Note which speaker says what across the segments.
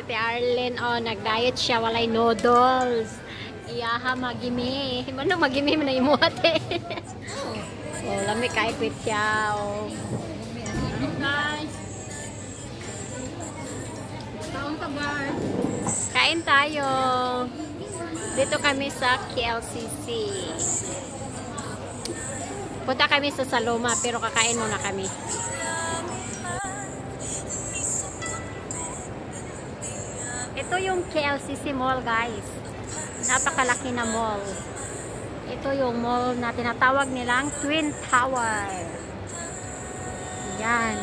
Speaker 1: Ate Arlene, oh, nag-diet siya, walay noodles. Iyaha magimi. Ano magimi man na imuhat eh. Oh, lami kay kwit siya. Oh.
Speaker 2: Guys, taon ka ba?
Speaker 1: Kain tayo. Dito kami sa KLCC. Punta kami sa Saloma pero kakain muna kami. Ito yung KLCC Mall, guys. Napakalaki na mall. Ito yung mall na tinatawag nilang Twin Tower. Yan.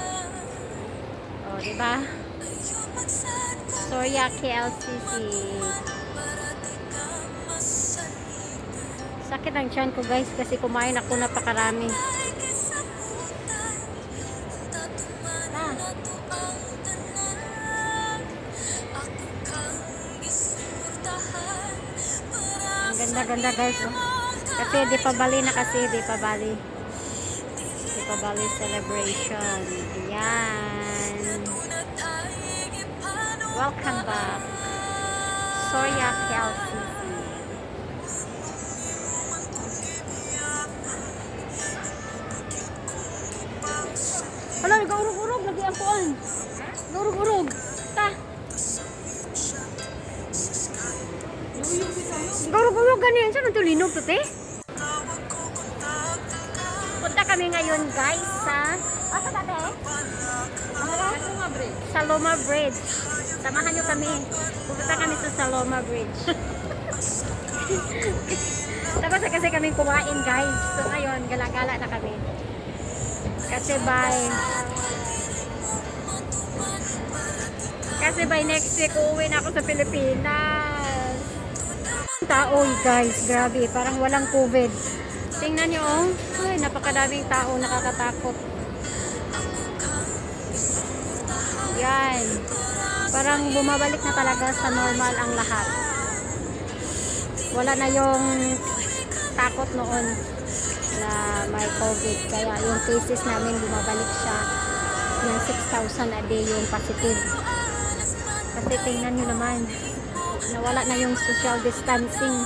Speaker 1: O, diba? Soria KLCC. Sakit ang tiyan ko, guys, kasi kumain ako napakarami. Ang ganda-ganda, guys. Oh. Kasi di pa bali na kasi, di pa bali. Di pa bali celebration. Ayan. Welcome back. Soria KLCC. Wala, nag-urog-urog. Lagi ang kuan. Nag-urog-urog. Ta. Nag-urog-urog ganyan. Saan ito linog to, te? Punta kami ngayon, guys, sa... Asa ka, te? Saloma Bridge. Samahan nyo kami. Pupunta kami sa Saloma Bridge. Tapos kasi kami kumain, guys. So ngayon, gala-gala na kami. Kasi by next week uuwi na ako sa Pilipinas. Tao, guys, grabe, parang walang COVID. Tingnan nyo, oh. Ay, napakadaming tao, nakakatakot. Yan. Parang bumabalik na talaga sa normal ang lahat. Wala na yung takot noon na may COVID. Kaya yung cases namin bumabalik siya ng 6,000 a day yung positive. Kasi tingnan nyo naman, nawala na yung social distancing.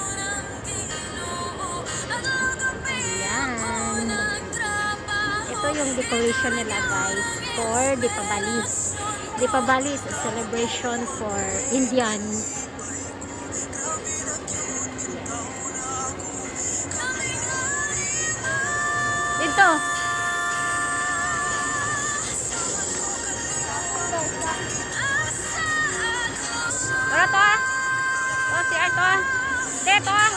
Speaker 1: Ayan. Ito yung decoration nila, guys, for Deepavali. Deepavali is a celebration for Indian. Dito. Ano to, ah? O, si Art, ah. Dito, ah.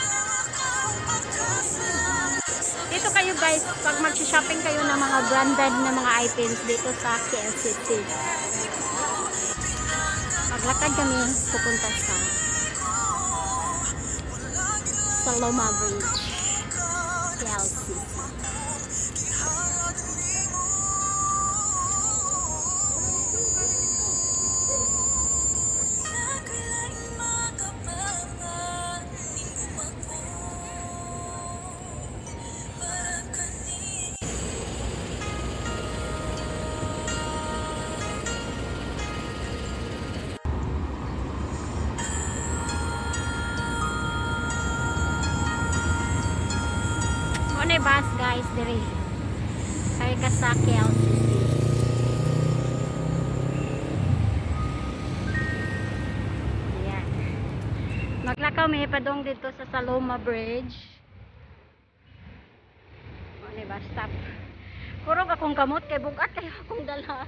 Speaker 1: Dito kayo, guys, pag mag-shopping kayo ng mga branded na mga items dito sa KLCC. Maglakad kami pupunta sa Saloma Bridge, KLCC. Ano yung bus, guys, diri kay ka sa KLCC. Ayan, maglakaw may padong dito sa Saloma Bridge. Ano yung bus stop. Kurog akong kamot kay bugat kayo akong dala.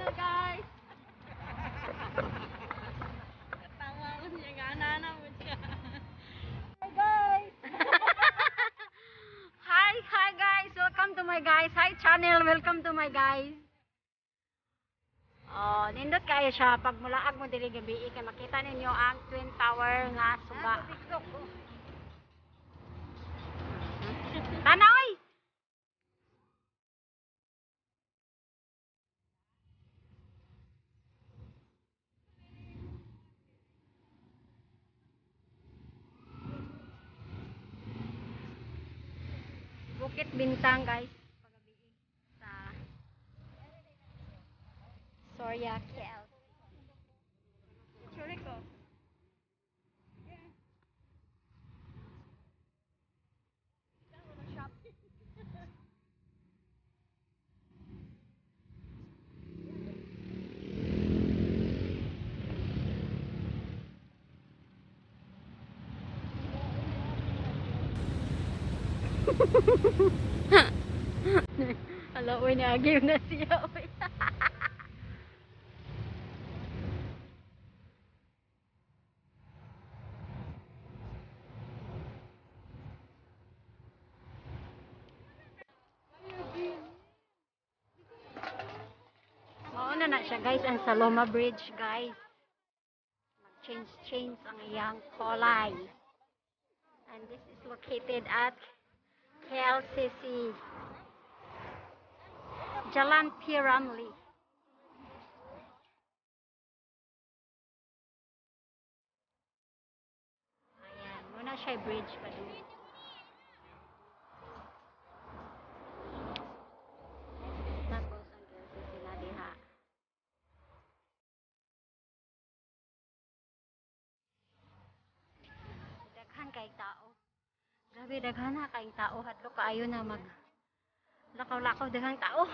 Speaker 2: na guys. Katawa ko siya, gana mo siya. Hi guys.
Speaker 1: Hi guys, welcome to my guys. Hi channel, welcome to my guys. Oh, nindot kayo siya pag mulaag mo diri gabi kay makita ninyo ang Twin Tower nga suga. Tanaw! Bukit Bintang guys. Pagabi sa Soria, KL. Picture ko. Ala, uy, nagiw na siya, uy. Mauna na siya, guys, ang Saloma Bridge, guys. Mag-change ang iyang kulay. And this is located at KLCC Jalan P. Ramlee. Ayan, muna siya bridge pa din. Tapos ang KLCC na diha. Daghan kay tao. Grabe, daghan na kay tao. Hadlo kaayo na mag lakaw-lakaw daghang tao.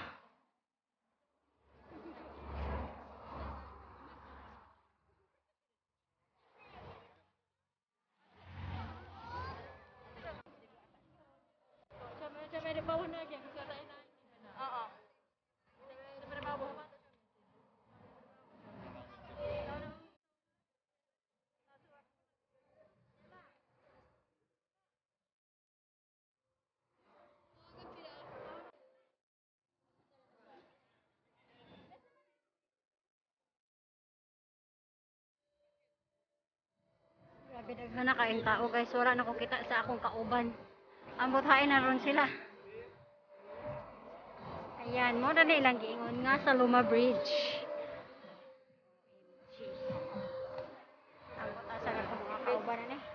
Speaker 1: Grabe, daghan na kayong tao guys. Wala na ko kita sa akong kauban. Ambot hain na ron sila. Ayan, mo na nilang giingon nga sa Luma Bridge. Ambot asa ka mga kauban na ni.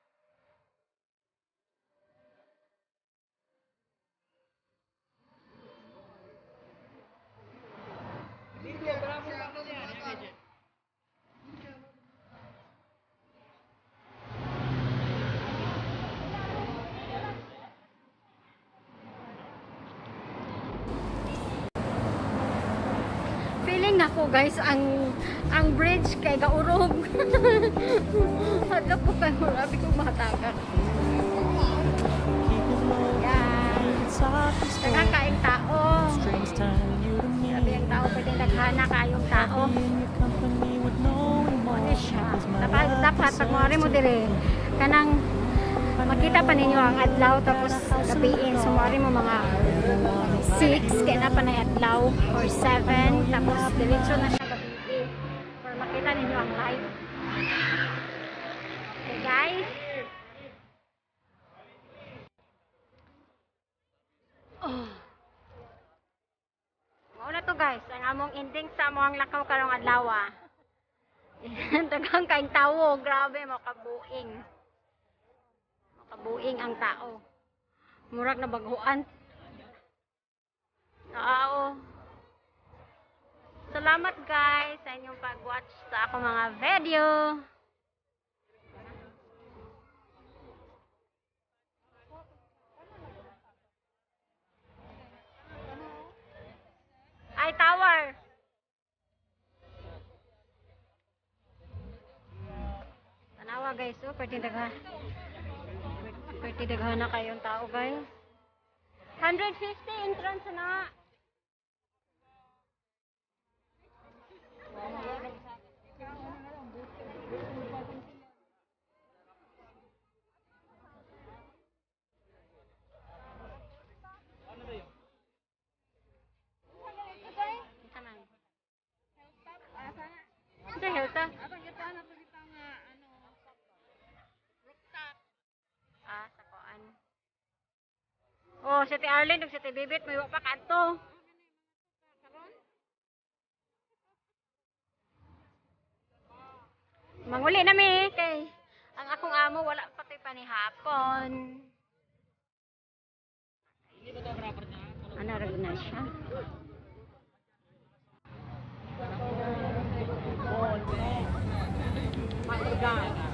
Speaker 1: Feeling ako guys ang bridge kay gaurog. Hadlok ko kay murabi kong mahatagan. Yan. Daghang kaing tao. Grabe ang tao, pwedeng daghana kayong tao. Ano siya? Dapat pag mawari mo dire kanang makita pa ninyo ang adlaw tapos gabiin. So mawari mo mga 6 kaya na pa na adlaw or 7 tapos diretso na siya gabi para makita ninyo ang live. Okay guys, mauna to guys ang among ending sa among lakaw karong adlaw. Daghang kaing tawo, grabe, makabuing ang tao, murag na baguhan. Oo. Salamat guys sa inyong pag-watch sa ako mga video. Ay, tower. Tanawa guys, oh, pwede daghan na kayong tao guys. 150 entrance na.
Speaker 2: Atong kita na pagita nga ano rooftop.
Speaker 1: Sa koan. Oh, si Ate Arlene ug si Ate Bibit may wa pa kadto.
Speaker 2: Karon
Speaker 1: Manguli na mi kay ang akong amo wala pa toy panihapon. Ano ra na siya?
Speaker 2: Maiga.